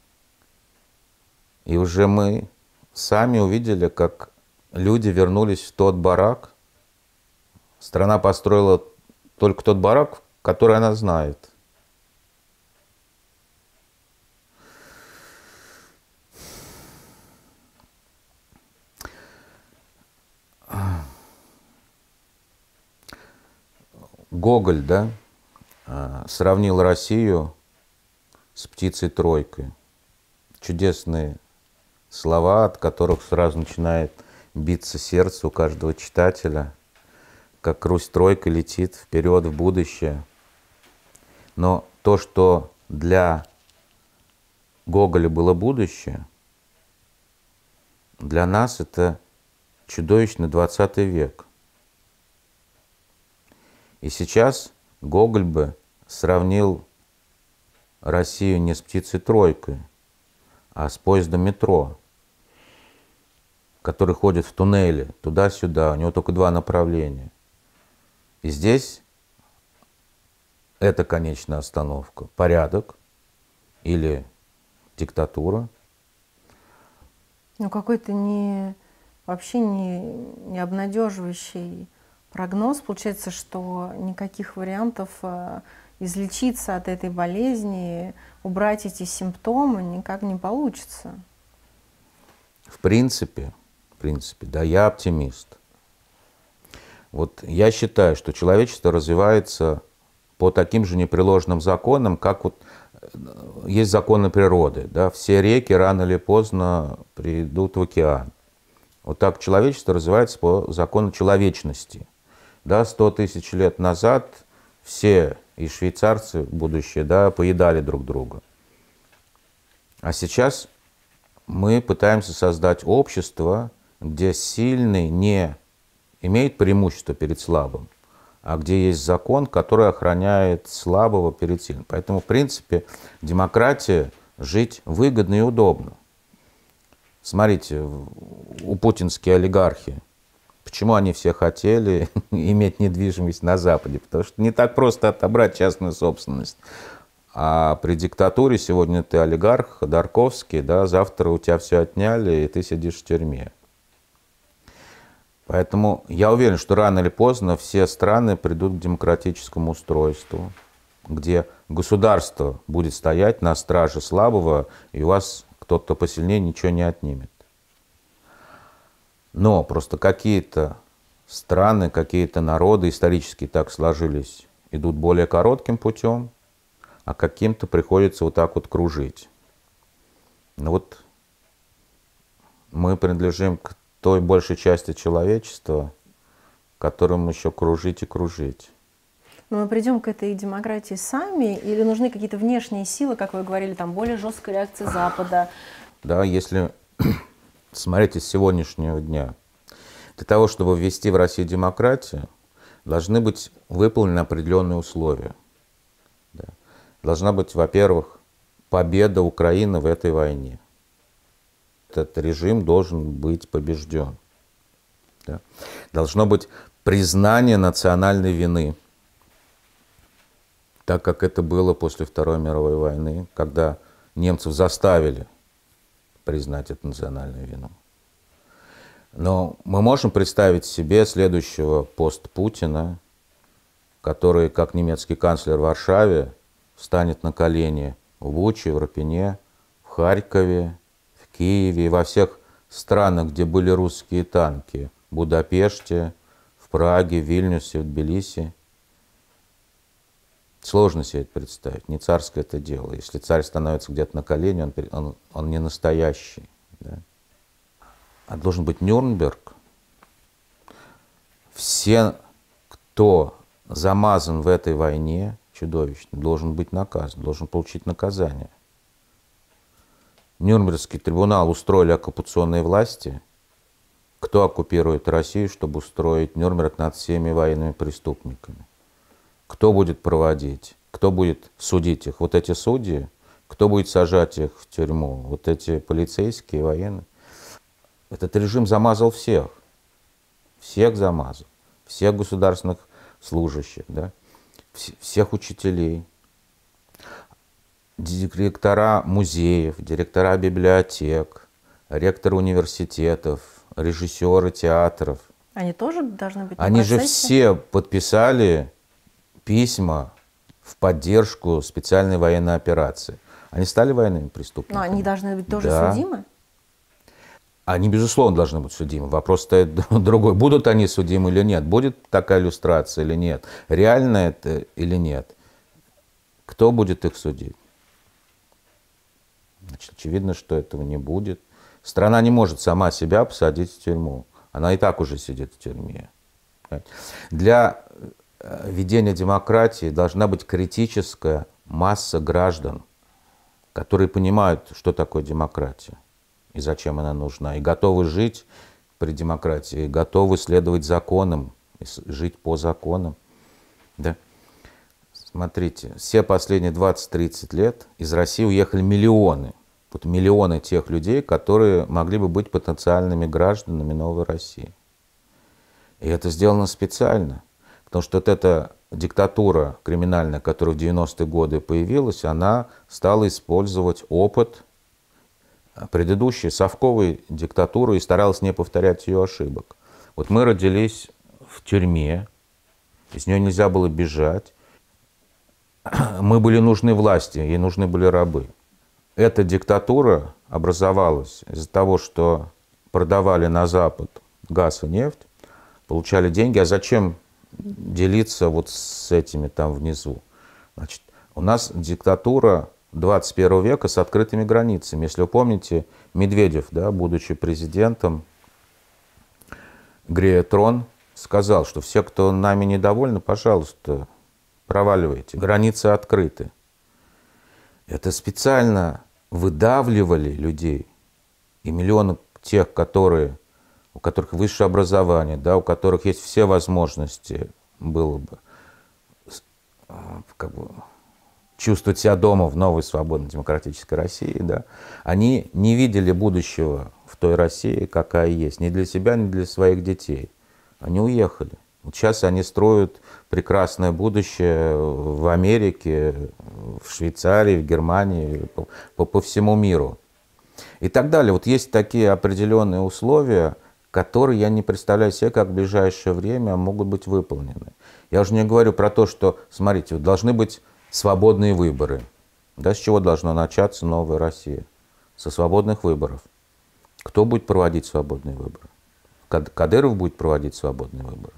И уже мы сами увидели, как люди вернулись в тот барак. Страна построила только тот барак, который она знает. Гоголь, да, сравнил Россию с птицей-тройкой. Чудесные слова, от которых сразу начинает биться сердце у каждого читателя, как Русь-тройка летит вперед в будущее. Но то, что для Гоголя было будущее, для нас это чудовищный двадцатый век. И сейчас Гоголь бы сравнил Россию не с птицей-тройкой, а с поездом метро, который ходит в туннеле туда-сюда, у него только два направления. И здесь это конечная остановка, порядок или диктатура. Ну, какой-то не, вообще не, не обнадеживающий прогноз. Получается, что никаких вариантов излечиться от этой болезни, убрать эти симптомы никак не получится. В принципе, в принципе, да, я оптимист. Вот я считаю, что человечество развивается по таким же непреложным законам, как вот есть законы природы. Да? Все реки рано или поздно придут в океан. Вот так человечество развивается по закону человечности. Да, сто тысяч лет назад все, и швейцарцы будущее, да, поедали друг друга. А сейчас мы пытаемся создать общество, где сильный не имеет преимущество перед слабым, а где есть закон, который охраняет слабого перед сильным. Поэтому, в принципе, демократия жить выгодно и удобно. Смотрите, у путинские олигархи, почему они все хотели иметь недвижимость на Западе? Потому что не так просто отобрать частную собственность. А при диктатуре сегодня ты олигарх, Ходорковский, да, завтра у тебя все отняли, и ты сидишь в тюрьме. Поэтому я уверен, что рано или поздно все страны придут к демократическому устройству, где государство будет стоять на страже слабого, и у вас кто-то посильнее ничего не отнимет. Но просто какие-то страны, какие-то народы исторически так сложились, идут более коротким путем, а каким-то приходится вот так вот кружить. Ну вот мы принадлежим к той большей части человечества, которым еще кружить и кружить. Но мы придем к этой демократии сами, или нужны какие-то внешние силы, как вы говорили, там более жесткая реакция Запада? Да, если смотреть из сегодняшнего дня, для того, чтобы ввести в Россию демократию, должны быть выполнены определенные условия. Да. Должна быть, во-первых, победа Украины в этой войне. Этот режим должен быть побежден. Да. Должно быть признание национальной вины, так как это было после Второй мировой войны, когда немцев заставили признать эту национальную вину. Но мы можем представить себе следующего пост-Путина, который, как немецкий канцлер в Варшаве, встанет на колени в Буче, в Ирпене, в Харькове, в Киеве и во всех странах, где были русские танки, в Будапеште, в Праге, в Вильнюсе, в Тбилиси. Сложно себе это представить, не царское это дело. Если царь становится где-то на колени, он, он, он не настоящий. Да? А должен быть Нюрнберг. Все, кто замазан в этой войне чудовищно, должен быть наказан, должен получить наказание. Нюрнбергский трибунал устроили оккупационные власти. Кто оккупирует Россию, чтобы устроить Нюрнберг над всеми военными преступниками? Кто будет проводить? Кто будет судить их? Вот эти судьи? Кто будет сажать их в тюрьму? Вот эти полицейские, военные? Этот режим замазал всех. Всех замазал. Всех государственных служащих, да? Всех учителей, директора музеев, директора библиотек, ректоры университетов, режиссеры театров. Они тоже должны быть на Они процессе? же все подписали письма в поддержку специальной военной операции. Они стали военными преступниками. Но они должны быть тоже Да. судимы? Они, безусловно, должны быть судимы. Вопрос стоит другой. Будут они судимы или нет? Будет такая иллюстрация или нет? Реально это или нет? Кто будет их судить? Значит, очевидно, что этого не будет. Страна не может сама себя посадить в тюрьму. Она и так уже сидит в тюрьме. Для ведения демократии должна быть критическая масса граждан, которые понимают, что такое демократия и зачем она нужна, и готовы жить при демократии, и готовы следовать законам, и жить по законам. Да? Смотрите, все последние двадцать-тридцать лет из России уехали миллионы. Вот миллионы тех людей, которые могли бы быть потенциальными гражданами новой России. И это сделано специально, потому что вот эта диктатура криминальная, которая в девяностые годы появилась, она стала использовать опыт предыдущей совковой диктатуры и старалась не повторять ее ошибок. Вот мы родились в тюрьме, из нее нельзя было бежать. Мы были нужны власти, ей нужны были рабы. Эта диктатура образовалась из-за того, что продавали на Запад газ и нефть, получали деньги. А зачем делиться вот с этими там внизу? Значит, у нас диктатура двадцать первого века с открытыми границами. Если вы помните, Медведев, да, будучи президентом, грея трон, сказал, что все, кто нами недовольны, пожалуйста, проваливайте. Границы открыты. Это специально выдавливали людей. И миллионы тех, которые, у которых высшее образование, да, у которых есть все возможности было бы, как бы чувствовать себя дома в новой свободной демократической России, да, они не видели будущего в той России, какая есть, ни для себя, ни для своих детей. Они уехали. Вот сейчас они строят прекрасное будущее в Америке, в Швейцарии, в Германии, по, по, по всему миру. И так далее. Вот есть такие определенные условия, которые я не представляю себе, как в ближайшее время могут быть выполнены. Я уже не говорю про то, что, смотрите, вот должны быть свободные выборы. Да, с чего должна начаться новая Россия? Со свободных выборов. Кто будет проводить свободные выборы? Кадыров будет проводить свободные выборы.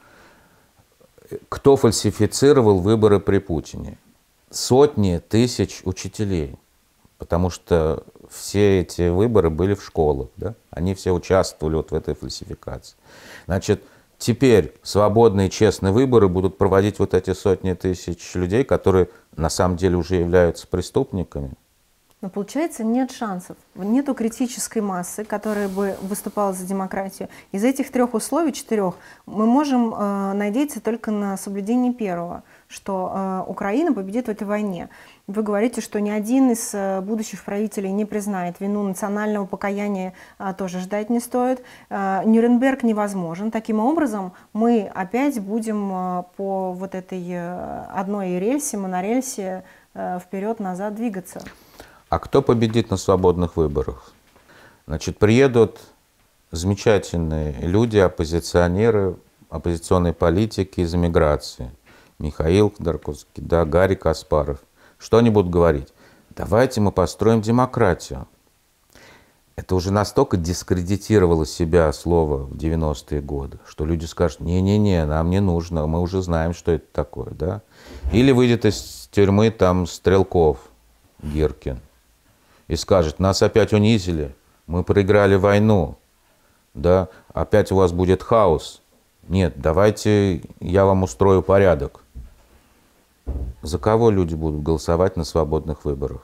Кто фальсифицировал выборы при Путине? Сотни тысяч учителей. Потому что все эти выборы были в школах. Да? Они все участвовали вот в этой фальсификации. Значит, теперь свободные честные выборы будут проводить вот эти сотни тысяч людей, которые на самом деле уже являются преступниками. Но получается, нет шансов. Нету критической массы, которая бы выступала за демократию. Из этих трех условий, четырех, мы можем э, надеяться только на соблюдение первого, что э, Украина победит в этой войне. Вы говорите, что ни один из э, будущих правителей не признает вину, национального покаяния э, тоже ждать не стоит. Э, Нюрнберг невозможен. Таким образом, мы опять будем э, по вот этой э, одной рельсе, монорельсе э, вперед-назад двигаться. А кто победит на свободных выборах? Значит, приедут замечательные люди, оппозиционеры, оппозиционные политики из эмиграции. Михаил Ходорковский, да, Гарри Каспаров. Что они будут говорить? Давайте мы построим демократию. Это уже настолько дискредитировало себя слово в девяностые годы, что люди скажут, не-не-не, нам не нужно, мы уже знаем, что это такое. Да? Или выйдет из тюрьмы там Стрелков, Гиркин, и скажет, нас опять унизили, мы проиграли войну, да, опять у вас будет хаос. Нет, давайте я вам устрою порядок. За кого люди будут голосовать на свободных выборах?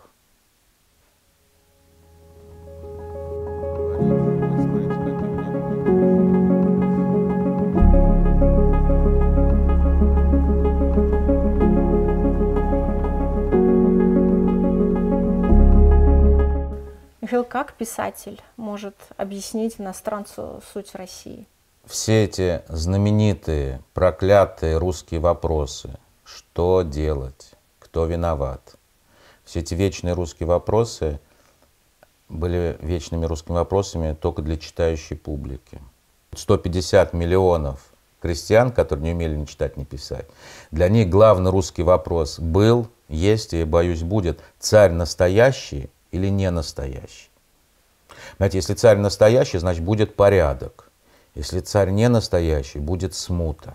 Михаил Михаил, как писатель может объяснить иностранцу суть России? Все эти знаменитые, проклятые русские вопросы. Что делать? Кто виноват? Все эти вечные русские вопросы были вечными русскими вопросами только для читающей публики. сто пятьдесят миллионов крестьян, которые не умели ни читать, ни писать, для них главный русский вопрос был, есть и, боюсь, будет: царь настоящий или не настоящий? Знаете, если царь настоящий, значит, будет порядок. Если царь не настоящий, будет смута.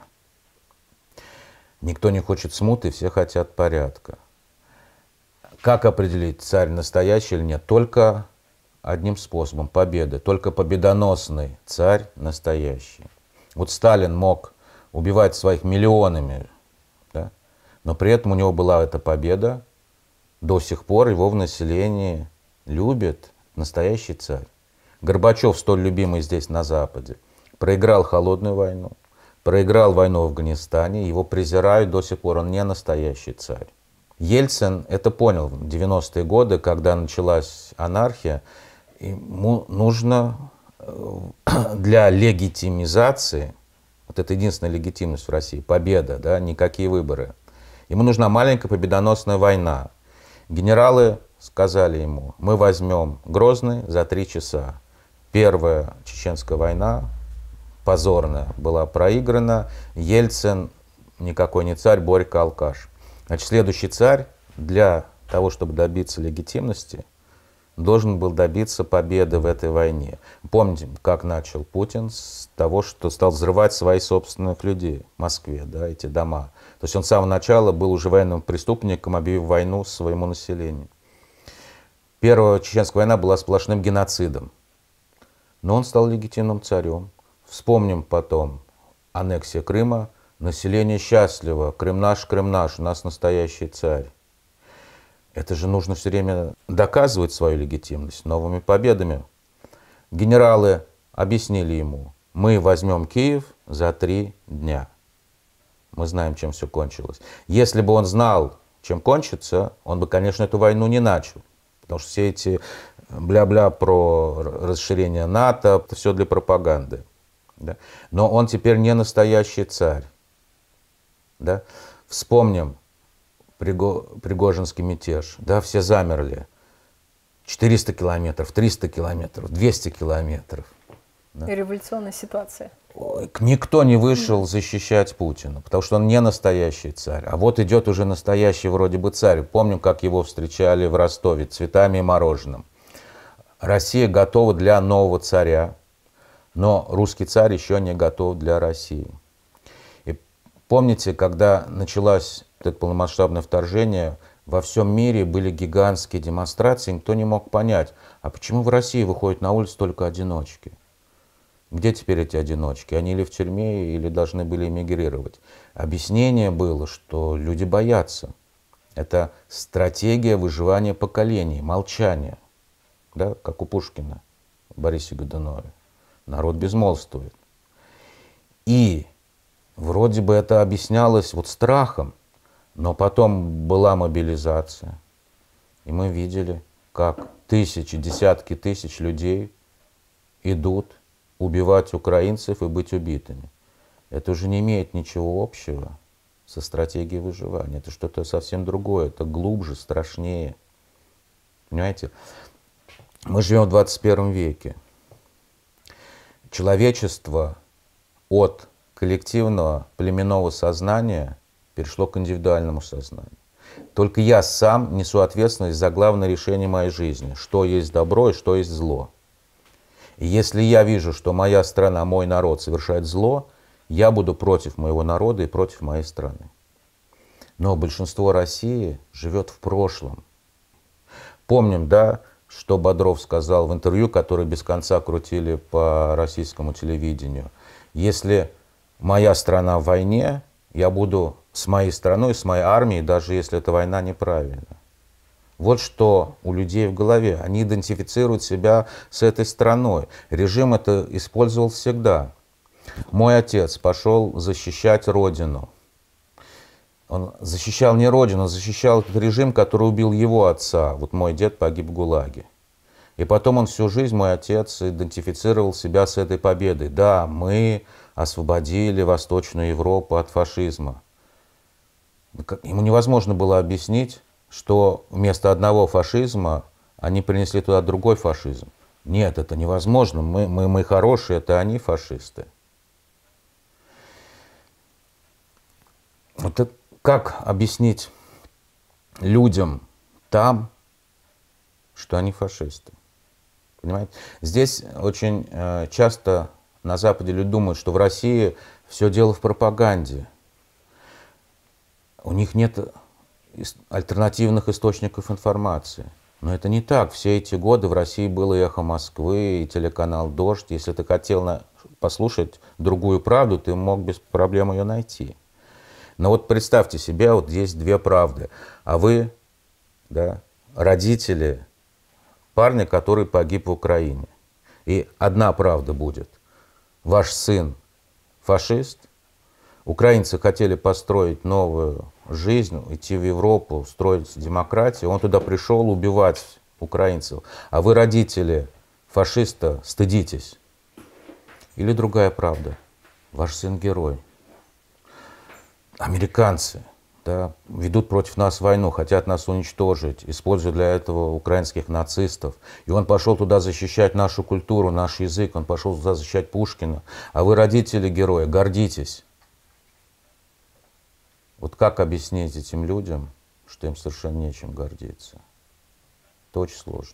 Никто не хочет смуты, все хотят порядка. Как определить, царь настоящий или нет? Только одним способом – победы. Только победоносный царь настоящий. Вот Сталин мог убивать своих миллионами, да? Но при этом у него была эта победа. До сих пор его в населении любит настоящий царь. Горбачев, столь любимый здесь на Западе, проиграл холодную войну, проиграл войну в Афганистане, его презирают до сих пор, он не настоящий царь. Ельцин это понял в девяностые годы, когда началась анархия. Ему нужно для легитимизации, вот это единственная легитимность в России, победа, да, никакие выборы. Ему нужна маленькая победоносная война. Генералы сказали ему: мы возьмем Грозный за три часа. Первая Чеченская война, позорная, была проиграна. Ельцин никакой не царь, Борька алкаш. Значит, следующий царь для того, чтобы добиться легитимности, должен был добиться победы в этой войне. Помните, как начал Путин? С того, что стал взрывать своих собственных людей в Москве, да, эти дома. То есть он с самого начала был уже военным преступником, объявив войну своему населению. Первая Чеченская война была сплошным геноцидом. Но он стал легитимным царем. Вспомним потом аннексия Крыма. Население счастливо. Крым наш, Крым наш, у нас настоящий царь. Это же нужно все время доказывать свою легитимность новыми победами. Генералы объяснили ему: мы возьмем Киев за три дня. Мы знаем, чем все кончилось. Если бы он знал, чем кончится, он бы, конечно, эту войну не начал. Потому что все эти бля-бля про расширение НАТО, это все для пропаганды. Да? Но он теперь не настоящий царь. Да? Вспомним Приго... Пригожинский мятеж. Да, все замерли. четыреста километров, триста километров, двести километров. Да? И революционная ситуация. Никто не вышел защищать Путина, потому что он не настоящий царь. А вот идет уже настоящий вроде бы царь. Помним, как его встречали в Ростове цветами и мороженым. Россия готова для нового царя, но русский царь еще не готов для России. И помните, когда началось это полномасштабное вторжение, во всем мире были гигантские демонстрации, никто не мог понять, а почему в России выходят на улицу только одиночки? Где теперь эти одиночки? Они или в тюрьме, или должны были эмигрировать. Объяснение было, что люди боятся. Это стратегия выживания поколений, молчания. Да, как у Пушкина, Борисе Годунове. Народ безмолвствует. И вроде бы это объяснялось вот страхом, но потом была мобилизация. И мы видели, как тысячи, десятки тысяч людей идут убивать украинцев и быть убитыми. Это уже не имеет ничего общего со стратегией выживания. Это что-то совсем другое, это глубже, страшнее. Понимаете? Мы живем в двадцать первом веке. Человечество от коллективного племенного сознания перешло к индивидуальному сознанию. Только я сам несу ответственность за главное решение моей жизни, что есть добро и что есть зло. И если я вижу, что моя страна, мой народ совершает зло, я буду против моего народа и против моей страны. Но большинство России живет в прошлом. Помним, да, что Бодров сказал в интервью, которое без конца крутили по российскому телевидению. Если моя страна в войне, я буду с моей страной, с моей армией, даже если эта война неправильна. Вот что у людей в голове. Они идентифицируют себя с этой страной. Режим это использовал всегда. Мой отец пошел защищать родину. Он защищал не родину, он защищал этот режим, который убил его отца. Вот мой дед погиб в ГУЛАГе. И потом он всю жизнь, мой отец, идентифицировал себя с этой победой. Да, мы освободили Восточную Европу от фашизма. Ему невозможно было объяснить, что вместо одного фашизма они принесли туда другой фашизм. Нет, это невозможно. Мы, мы, мы хорошие, это они фашисты. Вот это, как объяснить людям там, что они фашисты? Понимаете? Здесь очень э, часто на Западе люди думают, что в России все дело в пропаганде. У них нет альтернативных источников информации. Но это не так. Все эти годы в России было и «Эхо Москвы», и телеканал «Дождь». Если ты хотел на... послушать другую правду, ты мог без проблем ее найти. Но вот представьте себе, вот есть две правды. А вы, да, родители парня, который погиб в Украине. И одна правда будет. Ваш сын фашист. Украинцы хотели построить новую жизнь, идти в Европу, строить демократию. Он туда пришел убивать украинцев. А вы, родители фашиста, стыдитесь. Или другая правда. Ваш сын герой. Американцы, да, ведут против нас войну, хотят нас уничтожить, используют для этого украинских нацистов. И он пошел туда защищать нашу культуру, наш язык, он пошел туда защищать Пушкина. А вы, родители героя, гордитесь. Вот как объяснить этим людям, что им совершенно нечем гордиться? Это очень сложно.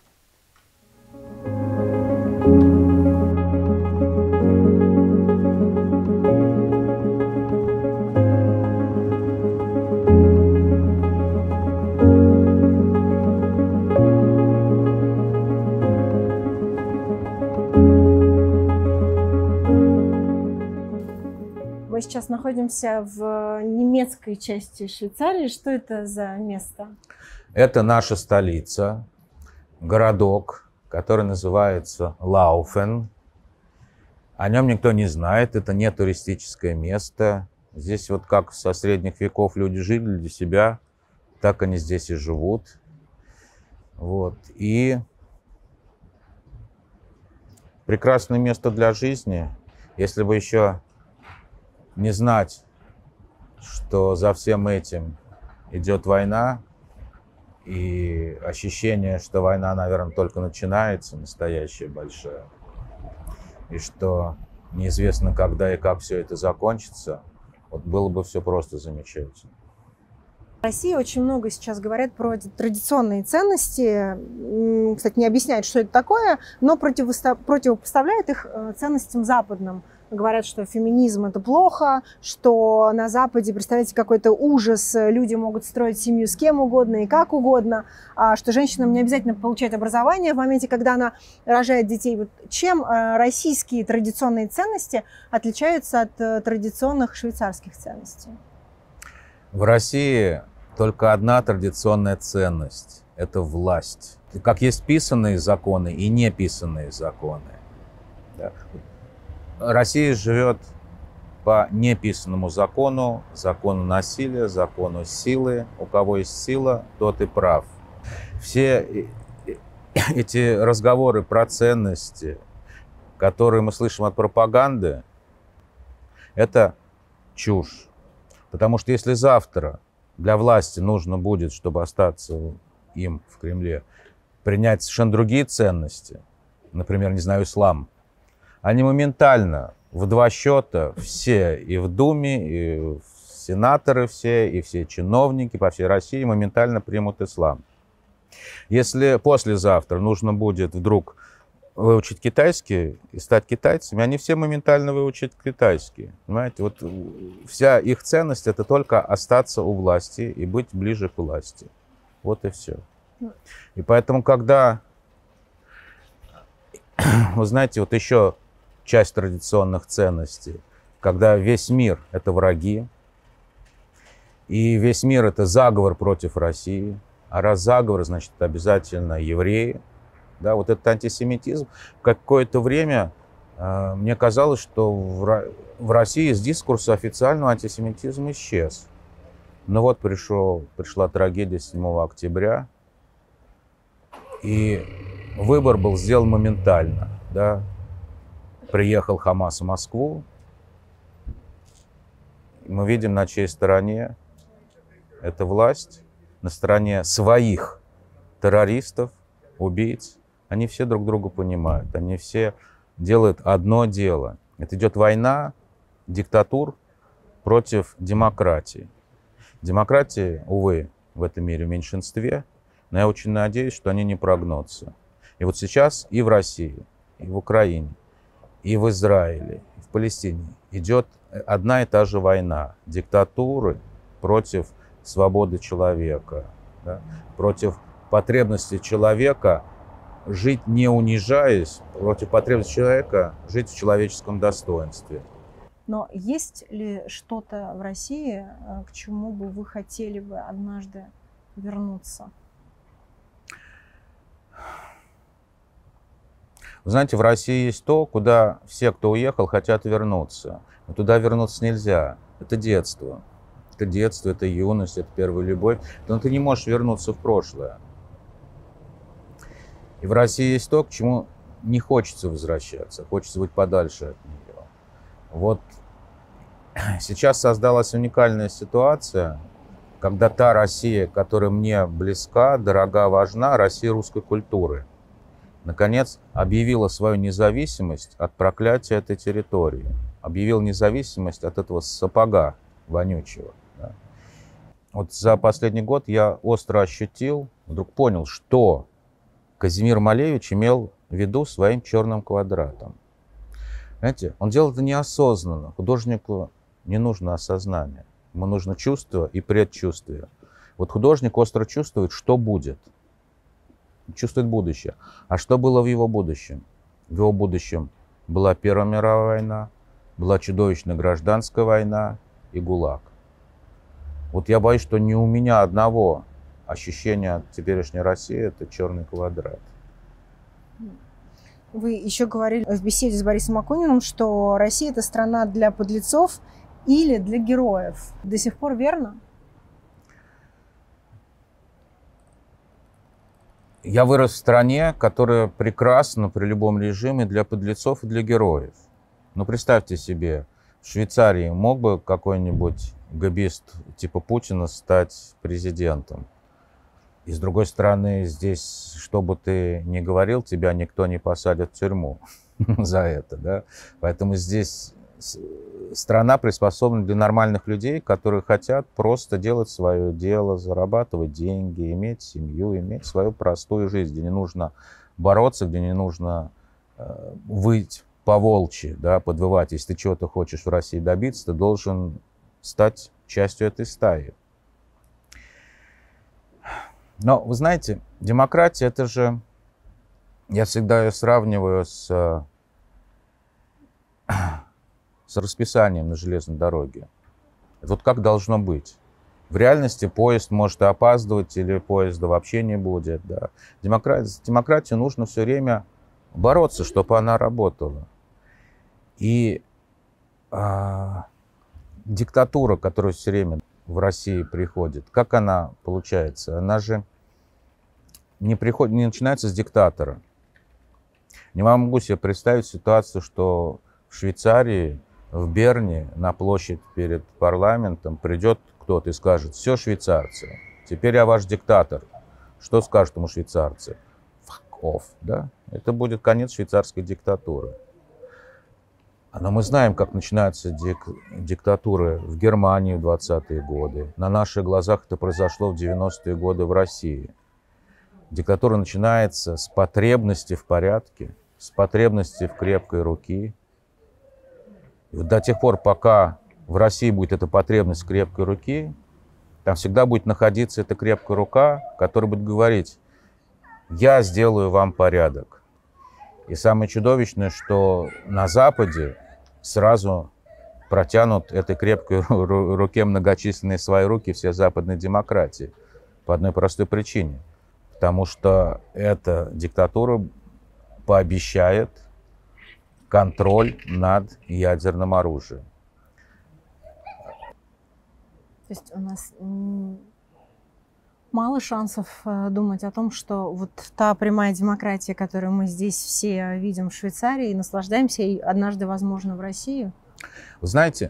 Мы сейчас находимся в немецкой части Швейцарии. Что это за место? Это наша столица, городок, который называется Лауфен. О нем никто не знает, это не туристическое место. Здесь вот как со средних веков люди жили для себя, так они здесь и живут. Вот. И прекрасное место для жизни, если бы еще не знать, что за всем этим идет война, и ощущение, что война, наверное, только начинается, настоящая, большая, и что неизвестно, когда и как все это закончится, вот было бы все просто замечательно. В России очень много сейчас говорят про эти традиционные ценности. Кстати, не объясняют, что это такое, но противопоставляют их ценностям западным. Говорят, что феминизм – это плохо, что на Западе, представляете, какой-то ужас, люди могут строить семью с кем угодно и как угодно, что женщинам не обязательно получать образование в моменте, когда она рожает детей. Вот чем российские традиционные ценности отличаются от традиционных швейцарских ценностей? В России только одна традиционная ценность – это власть. Как есть писанные законы и неписанные законы. Россия живет по неписанному закону, закону насилия, закону силы. У кого есть сила, тот и прав. Все эти разговоры про ценности, которые мы слышим от пропаганды, это чушь. Потому что если завтра для власти нужно будет, чтобы остаться им в Кремле, принять совершенно другие ценности, например, не знаю, ислам, они моментально в два счета все и в Думе, и сенаторы все, и все чиновники по всей России моментально примут ислам. Если послезавтра нужно будет вдруг выучить китайский и стать китайцами, они все моментально выучат китайский. Понимаете? Вот вся их ценность – это только остаться у власти и быть ближе к власти. Вот и все. И поэтому, когда, вы знаете, вот еще часть традиционных ценностей, когда весь мир – это враги, и весь мир – это заговор против России, а раз заговор, значит, это обязательно евреи. Да, вот этот антисемитизм. Какое-то время э, мне казалось, что в, в России с дискурса официального антисемитизм исчез. Но вот пришел, пришла трагедия седьмого октября, и выбор был сделан моментально. Да? Приехал Хамас в Москву. Мы видим, на чьей стороне эта власть, на стороне своих террористов, убийц. Они все друг друга понимают, они все делают одно дело. Это идет война диктатур против демократии. Демократии, увы, в этом мире в меньшинстве, но я очень надеюсь, что они не прогнутся. И вот сейчас и в России, и в Украине, и в Израиле, и в Палестине идет одна и та же война. Диктатуры против свободы человека, да, против потребности человека жить не унижаясь, против потребности человека жить в человеческом достоинстве. Но есть ли что-то в России, к чему бы вы хотели бы однажды вернуться? Вы знаете, в России есть то, куда все, кто уехал, хотят вернуться. Но туда вернуться нельзя. Это детство. Это детство, это юность, это первая любовь. Но ты не можешь вернуться в прошлое. И в России есть то, к чему не хочется возвращаться. Хочется быть подальше от нее. Вот сейчас создалась уникальная ситуация, когда та Россия, которая мне близка, дорога, важна, Россия русской культуры, наконец объявила свою независимость от проклятия этой территории. Объявила независимость от этого сапога вонючего. Да. Вот за последний год я остро ощутил, вдруг понял, что Казимир Малевич имел в виду своим черным квадратом. Знаете, он делал это неосознанно. Художнику не нужно осознание. Ему нужно чувство и предчувствие. Вот художник остро чувствует, что будет. Чувствует будущее. А что было в его будущем? В его будущем была Первая мировая война, была чудовищная гражданская война и ГУЛАГ. Вот я боюсь, что не у меня одного ощущение от теперешней России — это черный квадрат. Вы еще говорили в беседе с Борисом Акуниным, что Россия — это страна для подлецов или для героев. До сих пор верно? Я вырос в стране, которая прекрасна при любом режиме для подлецов и для героев. Но представьте себе, в Швейцарии мог бы какой-нибудь габист типа Путина стать президентом? И с другой стороны, здесь, что бы ты ни говорил, тебя никто не посадит в тюрьму за это. Да? Поэтому здесь страна приспособлена для нормальных людей, которые хотят просто делать свое дело, зарабатывать деньги, иметь семью, иметь свою простую жизнь, где не нужно бороться, где не нужно э, выть по-волчьи, да, подвывать. Если ты чего-то хочешь в России добиться, ты должен стать частью этой стаи. Но, вы знаете, демократия — это же, я всегда ее сравниваю с, с расписанием на железной дороге. Вот как должно быть. В реальности поезд может и опаздывать, или поезда вообще не будет. Да. Демократия, демократию нужно все время бороться, чтобы она работала. И а, диктатура, которая все время в России приходит, как она получается? Она же не, приходит, не начинается с диктатора. Не могу себе представить ситуацию, что в Швейцарии, в Берне, на площадь перед парламентом придет кто-то и скажет: все, швейцарцы, теперь я ваш диктатор. Что скажут ему швейцарцы? Fuck off, да? Это будет конец швейцарской диктатуры. Но мы знаем, как начинаются дик диктатуры в Германии в двадцатые годы. На наших глазах это произошло в девяностые годы в России. Диктатура начинается с потребности в порядке, с потребности в крепкой руке. И вот до тех пор, пока в России будет эта потребность в крепкой руке, там всегда будет находиться эта крепкая рука, которая будет говорить: я сделаю вам порядок. И самое чудовищное, что на Западе сразу протянут этой крепкой руке многочисленные свои руки все западные демократии. По одной простой причине. Потому что эта диктатура пообещает контроль над ядерным оружием. То есть у нас Мало шансов э, думать о том, что вот та прямая демократия, которую мы здесь все видим в Швейцарии и наслаждаемся, и однажды, возможно, в России. Вы знаете,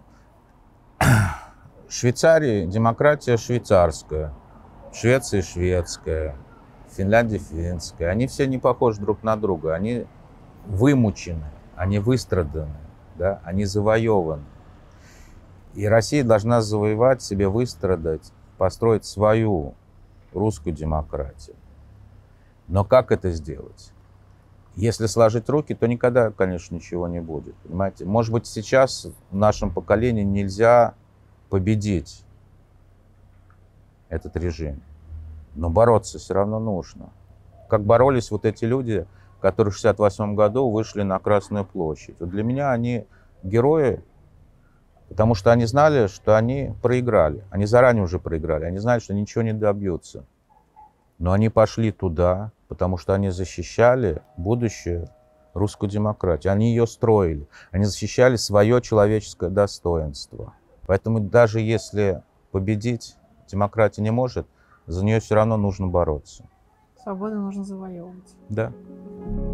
в Швейцарии демократия швейцарская, в Швеции шведская, в Финляндии финская. Они все не похожи друг на друга. Они вымучены, они выстраданы, да? Они завоеваны. И Россия должна завоевать себе, выстрадать, построить свою русскую демократию. Но как это сделать? Если сложить руки, то никогда, конечно, ничего не будет. Понимаете? Может быть, сейчас в нашем поколении нельзя победить этот режим. Но бороться все равно нужно. Как боролись вот эти люди, которые в шестьдесят восьмом году вышли на Красную площадь. Вот для меня они герои, потому что они знали, что они проиграли. Они заранее уже проиграли. Они знали, что ничего не добьются. Но они пошли туда, потому что они защищали будущее русскую демократию. Они ее строили. Они защищали свое человеческое достоинство. Поэтому даже если победить демократия не может, за нее все равно нужно бороться. Свободу нужно завоевывать. Да.